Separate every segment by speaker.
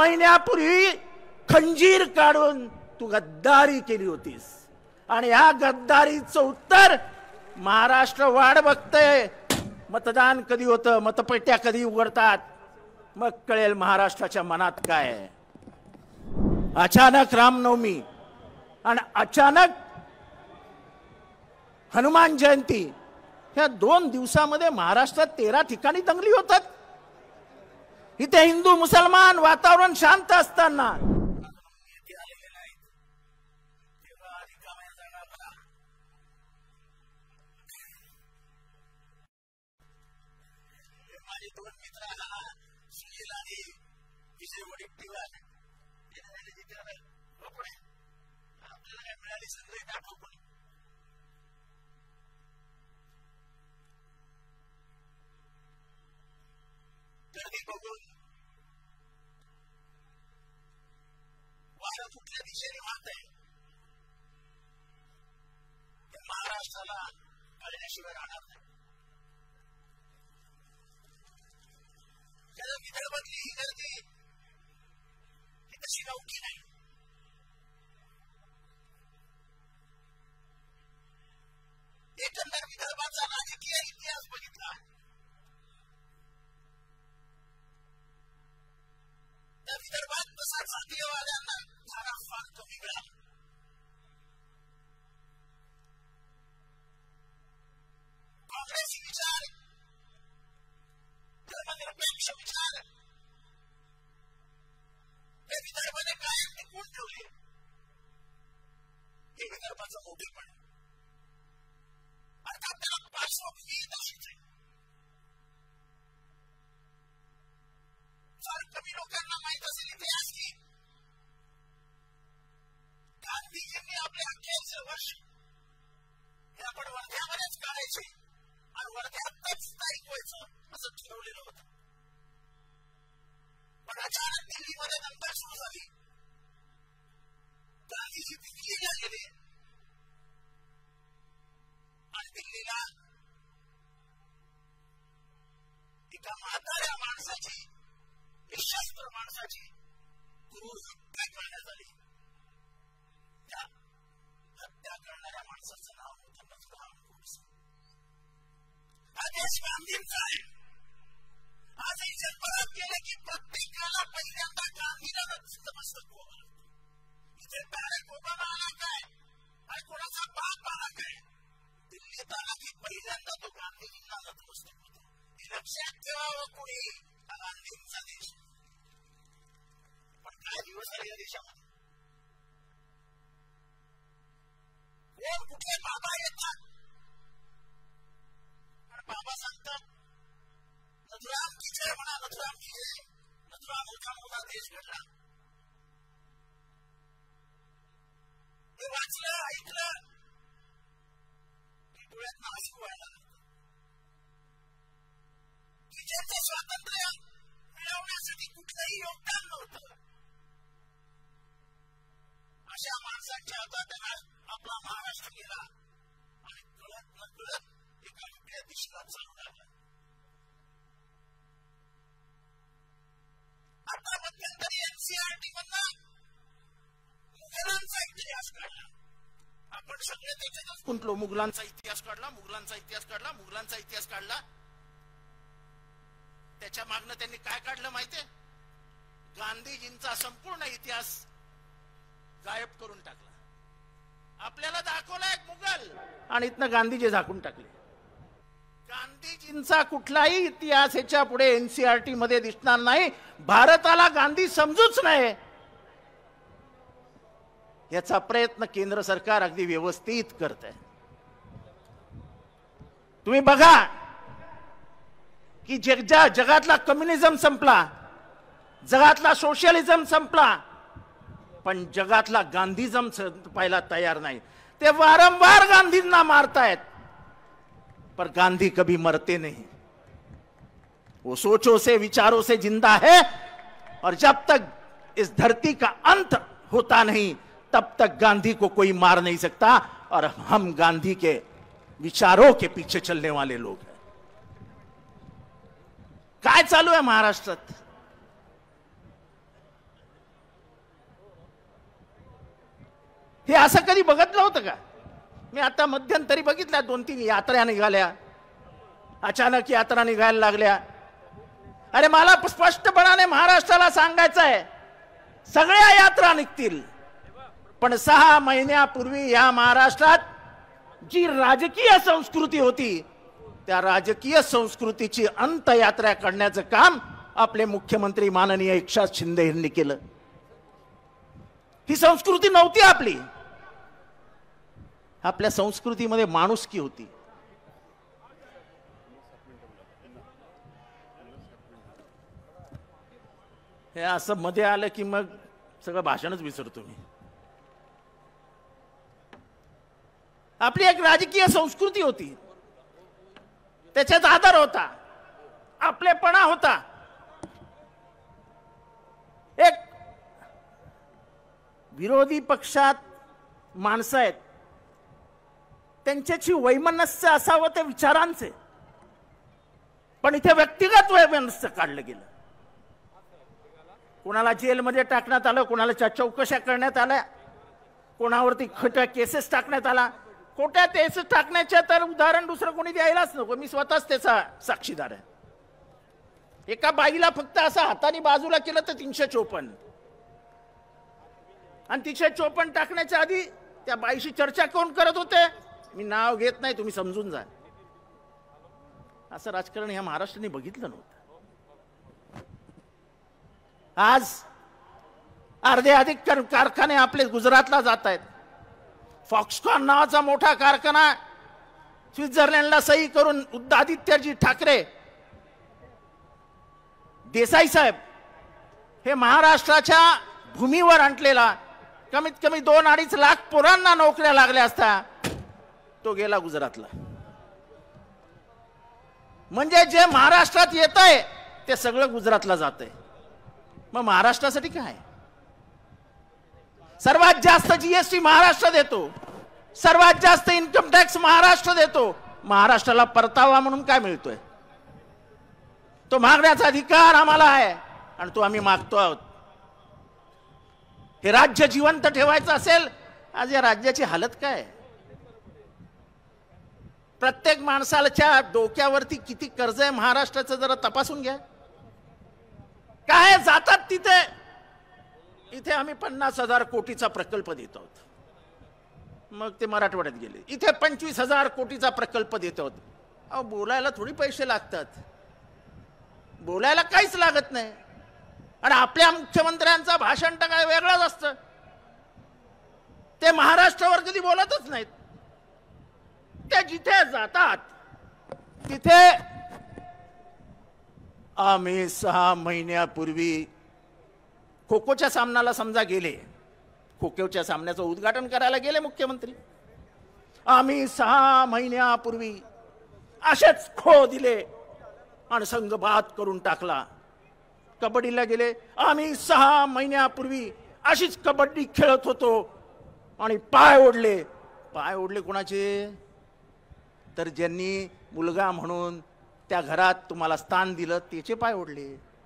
Speaker 1: महिन्यापूर्वी खंजीर काढून तू गद्दारी केली होतीस आणि या गद्दारीचं उत्तर महाराष्ट्र वाट बघतंय. मतदान कधी होतं, मतपेट्या कधी उघडतात, मग कळेल महाराष्ट्राच्या मनात काय आहे. अचानक रामनवमी आणि अचानक हनुमान जयंती, ह्या 2 दिवसामध्ये महाराष्ट्रात 13 ठिकाणी दंगली होतात. इथे हिंदू मुसलमान वातावरण शांत असताना बघून वारं कुठल्या दिशेने वाहत आहे महाराष्ट्राला कळण्याशिवाय राहणार नाही. विदर्भातली ही गर्दी ही तशी नौकी नाही. एकंदर विदर्भाचा राजकीय इतिहास बघितला तर विदर्भात तसा जातीयवाद्यांना धारा फार कमी मिळाला. काँग्रेसी विचार, धर्मनिरपेक्ष विचार हे विदर्भाने कायम टिकवून ठेवले. हे विदर्भाचं मोठेपण. अर्थात त्याला पार्श्वभूमी तशीच आहे. फार कमी लोकांना माहित असेल इतिहास की गांधीजींनी आपले अखेरचे वर्ष हे आपण वर्ध्यामध्येच काढायचे आणि वर्ध्यातच स्थायिक व्हायचं असं ठरवलेलं होतं. पण अचानक दिल्लीमध्ये नंतर सुरू झाली. गांधीजी दिल्लीला गेले आणि दिल्लीला एका म्हाताऱ्या माणसाची, निशस्त्र माणसाची क्रूर हत्या करण्यात आली. त्या हत्या करणाऱ्या माणसाचं नाव होतं नथुराम गोडसे. हा देश गांधींचा आहे. आजही जगभरात गेले की प्रत्येकाला पहिल्यांदा गांधीला नतमस्तक व्हावं लागतं. इथे बॅरक ओबामा आला काय आणि कोणाचा बाप आला काय, दिल्लीत आला की पहिल्यांदा तो गांधीजींना नतमस्तक होतो. हे लक्षात ठेवावं कोणी. हा गांधींचा देश. पण काय दिवस आले या देशामध्ये. कोण कुठले बाबा येतात आणि बाबा सांगतात नथुराम की जय म्हणा, नथुराम की जय. नथुराम होता मोठा देश घडला. हे वाचलं, ऐकलं की डोळ्यात हसू व्हायला लागतं. की ज्यांचं स्वातंत्र्य मिळवण्यासाठी कुठलंही योगदान नव्हतं, अशा माणसांच्या हातात आपला महाराष्ट्र गेला आणि कळत न कळत एका वेगळ्या दिशेला चालू लागला. आता मध्यंतरी एनसीआरटी मधनं मुघलांचा इतिहास काढला. आपण सगळे त्याच्यातच गुंतलो. मुघलांचा इतिहास काढला, मुघलांचा इतिहास काढला, मुघलांचा इतिहास काढला. त्याच्या मागणं त्यांनी काय काढलं माहितीये? गांधीजींचा संपूर्ण इतिहास गायब करून टाकला. आपल्याला दाखवला एक मुघल आणि इथनं गांधीजी झाकून टाकले. गांधीजींचा कुठलाही इतिहास ह्याच्या पुढे एनसीआरटी मध्ये दिसणार नाही. भारताला गांधी समजूच नाही याचा प्रयत्न केंद्र सरकार अगदी व्यवस्थित करत आहे. तुम्ही बघा की जगातला कम्युनिझम संपला, जगातला सोशलिझम संपला, पण जगातला गांधीजम संपायला तयार नाही. ते वारंवार गांधींना मारतायत, पर गांधी कभी मरते नहीं. वो सोचों से, विचारों से जिंदा है और जब तक इस धरती का अंत होता नहीं तब तक गांधी को कोई मार नहीं सकता. और हम गांधी के विचारों के पीछे चलने वाले लोग हैं. काय चालू आहे महाराष्ट्रात? हे असं कधी बघितलं होतं का? मी आता मध्यंतरी बघितल्या 2-3 यात्रा निघाल्या, अचानक यात्रा निघायला लागल्या. अरे मला स्पष्टपणाने महाराष्ट्राला सांगायचं आहे, सगळ्या यात्रा निघतील, पण 6 महिन्यापूर्वी या महाराष्ट्रात जी राजकीय संस्कृती होती, त्या राजकीय संस्कृतीची अंतयात्रा करण्याचं काम आपले मुख्यमंत्री माननीय एकनाथ शिंदे यांनी केलं. ही संस्कृती नव्हती आपली. आपल्या संस्कृतीमध्ये माणुसकी होती. हे असं मध्ये आलं की मग सगळं भाषणच विसरतो मी. आपली एक राजकीय संस्कृती होती, त्याच्यात आदर होता, आपलेपणा होता. एक विरोधी पक्षात माणसं आहेत, त्यांच्याची वैमनस्य असावं ते विचारांचे, पण इथे व्यक्तिगत वैमनस्य काढलं गेलं. कोणाला जेलमध्ये टाकण्यात आलं, कोणाला चौकशा करण्यात आल्या, कोणावरती खोट्या केसेस टाकण्यात आला. खोट्या केसेस टाकण्याच्या तर उदाहरण दुसरं कोणी द्यायलाच नको, मी स्वतःच त्याचा साक्षीदार आहे. एका बाईला फक्त असं हाताने बाजूला केलं तर 354, आणि 354 टाकण्याच्या आधी त्या बाईशी चर्चा कोण करत होते, मी नाव घेत नाही, तुम्ही समजून जा. असं राजकारण ह्या महाराष्ट्राने बघितलं नव्हतं. आज अर्धे अधिक कारखाने आपले गुजरातला जात आहेत. फॉक्सकॉन नावाचा मोठा कारखाना स्वित्झर्लंडला सही करून आदित्यजी ठाकरे देसाई साहेब हे महाराष्ट्राच्या भूमीवर आणलेला कमीत कमी 2-2.5 लाख पोरांना नोकऱ्या लागल्या असता, तो गेला गुजरातला. म्हणजे जे महाराष्ट्रात येत आहे ते सगळं गुजरातला जात आहे. मग महाराष्ट्रासाठी काय? सर्वात जास्त जीएसटी महाराष्ट्र देतो, सर्वात जास्त इन्कम टॅक्स महाराष्ट्र देतो. महाराष्ट्राला परतावा म्हणून काय मिळतोय? तो मागण्याचा अधिकार आम्हाला आहे आणि तो आम्ही मागतो आहोत. हे राज्य जिवंत ठेवायचं असेल, आज या राज्याची हालत काय? प्रत्येक माणसाच्या डोक्यावरती किती कर्ज आहे महाराष्ट्राचं जरा तपासून घ्या. काय जातात तिथे? इथे आम्ही 50,000 कोटीचा प्रकल्प देत आहोत, मग ते मराठवाड्यात गेले. इथे 25,000 कोटीचा प्रकल्प देत आहोत. अहो, बोलायला थोडी पैसे लागतात, बोलायला काहीच लागत नाही. आणि आपल्या मुख्यमंत्र्यांचं भाषण तर काय वेगळंच असतं. ते महाराष्ट्रावर कधी बोलतच नाहीत. ते जिथे जातात तिथे आम्ही 6 महिन्यापूर्वी खो-खोच्या सामन्याला समजा गेले, खो-खोच्या सामन्याचं उद्घाटन करायला गेले मुख्यमंत्री. आम्ही 6 महिन्यापूर्वी असेच खो दिले आणि संघ बाद करून टाकला. कबड्डीला गेले, आम्ही 6 महिन्यापूर्वी अशीच कबड्डी खेळत होतो आणि पाय ओढले. पाय ओढले कोणाचे? तर ज्यांनी मुलगा म्हणून त्या घरात तुम्हाला स्थान दिलं त्याचे पाय ओढले.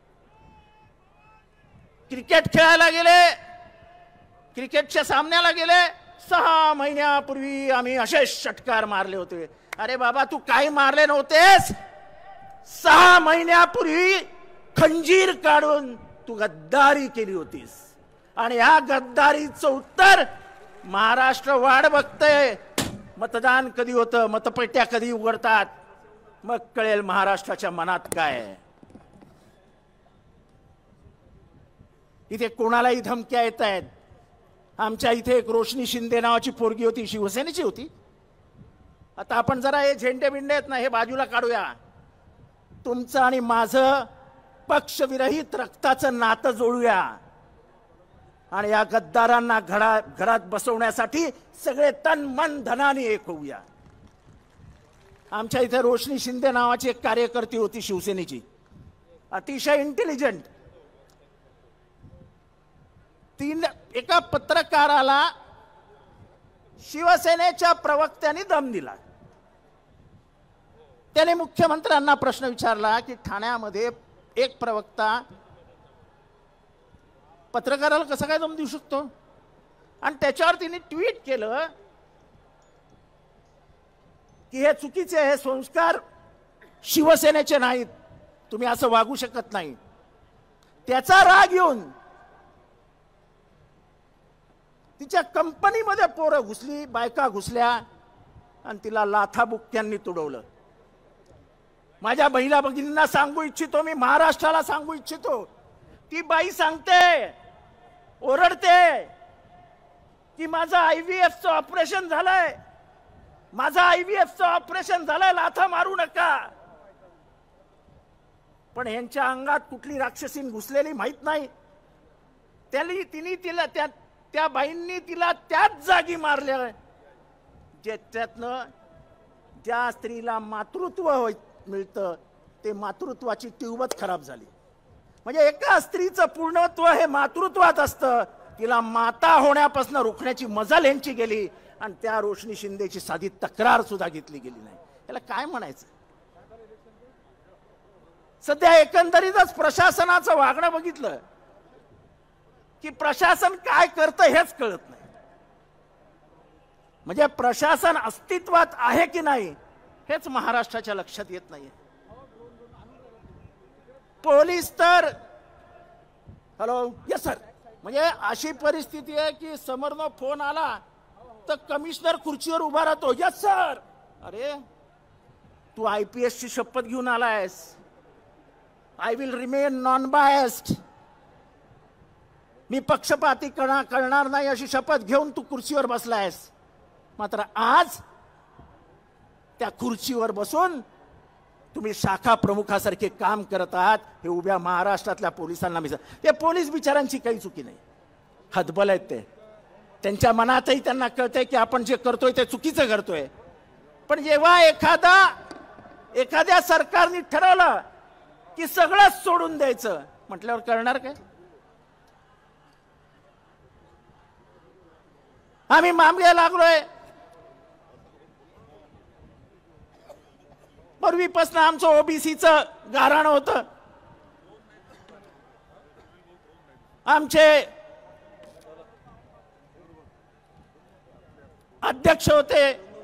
Speaker 1: क्रिकेट खेळायला गेले, क्रिकेटच्या सामन्याला गेले, 6 महिन्यापूर्वी आम्ही असे षटकार मारले होते. अरे बाबा, तू काही मारले नव्हतेस. 6 महिन्यापूर्वी खंजीर काढून तू गद्दारी केली होतीस, आणि या गद्दारीचं उत्तर महाराष्ट्र वाट बघतंय. मतदान कधी होतं, मतपेट्या कधी उघडतात, मग कळेल महाराष्ट्राच्या मनात काय आहे. इथे कोणालाही धमक्या येत आहेत. आमच्या इथे एक रोशनी शिंदे नावाची पोरगी होती, शिवसेनेची होती. आता आपण जरा हे झेंडे बिंडे आहेत ना, हे बाजूला काढूया. तुमचं आणि माझं पक्षविरहित रक्ताचं नातं जोडूया आणि या गद्दारांना घरात बसवण्यासाठी सगळे तन मन धनाने एक होऊया. आमच्या इथे रोशनी शिंदे नावाची एक कार्यकर्ती होती शिवसेनेची, अतिशय इंटेलिजंट. एका पत्रकाराला शिवसेनेच्या प्रवक्त्यांनी दम दिला. त्याने मुख्यमंत्र्यांना प्रश्न विचारला की ठाण्यामध्ये एक प्रवक्ता पत्रकाराला कसा काय दम देऊ शकतो?
Speaker 2: आणि त्याच्यावर तिने ट्विट केलं की हे चुकीचे, हे संस्कार शिवसेनेचे नाहीत, तुम्ही असं वागू शकत नाही. त्याचा राग येऊन तिच्या कंपनीमध्ये पोरं घुसली, बायका घुसल्या आणि तिला लाथाबुक्क्यांनी तुडवलं. माझ्या बहिणा भगिनींना सांगू इच्छितो, मी महाराष्ट्राला सांगू इच्छितो, ती बाई सांगते, ओरडते की माझं IVFचं ऑपरेशन झालंय, माझं IVFचं ऑपरेशन झालंय, लाथा मारू नका. पण यांच्या अंगात कुठली राक्षसीन घुसलेली माहित नाही. त्या बाईंनी तिला त्याच जागी मारले ज्यातनं ज्या स्त्रीला मातृत्व मिळतं ते मातृत्वाची ट्यूबच खराब झाली. म्हणजे एका स्त्रीचं पूर्णत्व हे मातृत्वात असतं. तिला माता होण्यापासून रोखण्याची मजा यांची गेली आणि त्या रोशनी शिंदेची साधी तक्रार सुद्धा घेतली गेली नाही. याला काय म्हणायचं? सध्या एकंदरीतच प्रशासनाचं वागणं बघितलं की प्रशासन काय करतं हेच कळत नाही. म्हणजे प्रशासन अस्तित्वात आहे की नाही हेच महाराष्ट्राच्या लक्षात येत नाही. पोलीस तर हॅलो यस सर, म्हणजे अशी परिस्थिती आहे की समोरनं फोन आला तर कमिशनर खुर्चीवर उभा राहतो, यस सर. अरे तू IPS ची शपथ घेऊन आलायस, I will remain non biased, मी पक्षपाती करणार नाही अशी शपथ घेऊन तू खुर्चीवर बसलायस. मात्र आज त्या खुर्चीवर बसून तुम्ही शाखा प्रमुखासारखे काम करत आहात. हे उभ्या महाराष्ट्रातल्या पोलिसांना ते पोलीस बिचारांची काही चुकी नाही, हतबल आहेत ते. त्यांच्या मनातही त्यांना कळतंय की आपण जे करतोय ते चुकीचं करतोय. पण जेव्हा एखाद्या सरकारने ठरवलं की सगळंच सोडून द्यायचं म्हटल्यावर करणार काय? आम्ही मामले लागलोय, पूर्वीपासून आमचं OBCचं गाऱ्हाण होतं. आमचे अध्यक्ष होते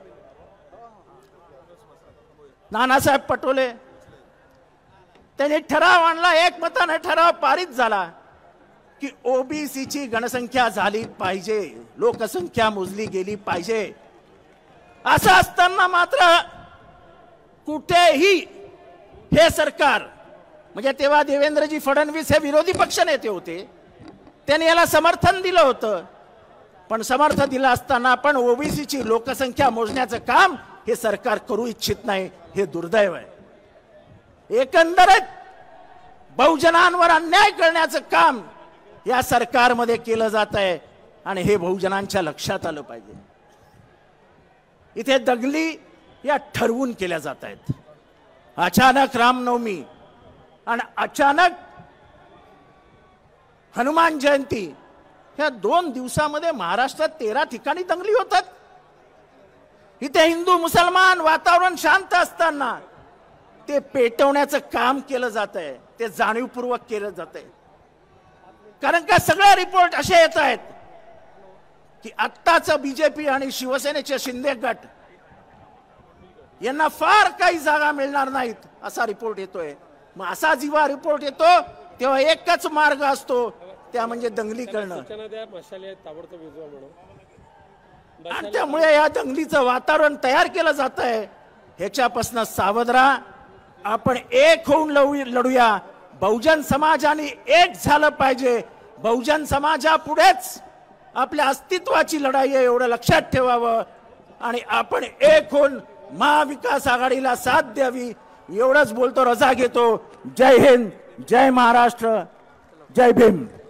Speaker 2: नानासाहेब पटोले, त्यांनी ठराव आणला, एकमताने ठराव पारित झाला की OBCची गणसंख्या झाली पाहिजे, लोकसंख्या मोजली गेली पाहिजे. असं असताना मात्र कुठेही हे सरकार, म्हणजे तेव्हा देवेंद्रजी फडणवीस हे विरोधी पक्षनेते होते, त्यांनी याला समर्थन दिलं होतं. पण समर्थन दिलं असताना पण OBCची लोकसंख्या मोजण्याचं काम हे सरकार करू इच्छित नाही. हे दुर्दैव आहे. एकंदरीत बहुजनांवर अन्याय करण्याचं काम या सरकारमध्ये केलं जात आहे आणि हे बहुजनांच्या लक्षात आलं पाहिजे. इथे दंगली या ठरवून केल्या जात आहेत. अचानक रामनवमी आणि अचानक हनुमान जयंती, ह्या 2 दिवसामध्ये महाराष्ट्रात 13 ठिकाणी दंगली होतात. इथे हिंदू मुसलमान वातावरण शांत असताना ते पेटवण्याचं काम केलं जात आहे. ते जाणीवपूर्वक केलं जात आहे. कारण का सगळे रिपोर्ट असे येत आहेत की आत्ताच BJP आणि शिवसेनेचे शिंदे गट यांना फार काही जागा मिळणार नाहीत असा रिपोर्ट येतोय. मग असा जेव्हा रिपोर्ट येतो तेव्हा एकच मार्ग असतो, त्या म्हणजे दंगली करणं. आणि त्यामुळे या दंगलीचं वातावरण तयार केलं जात आहे. ह्याच्यापासून सावध राहा. आपण एक होऊन लढूया. बहुजन समाजाने एक झालं पाहिजे. बहुजन समाजापुढेच आपल्या अस्तित्वाची लढाई आहे एवढं लक्षात ठेवावं आणि आपण एक होऊन महाविकास आघाडीला साथ द्यावी एवढंच बोलतो. रजा घेतो. जय हिंद, जय महाराष्ट्र, जय भीम.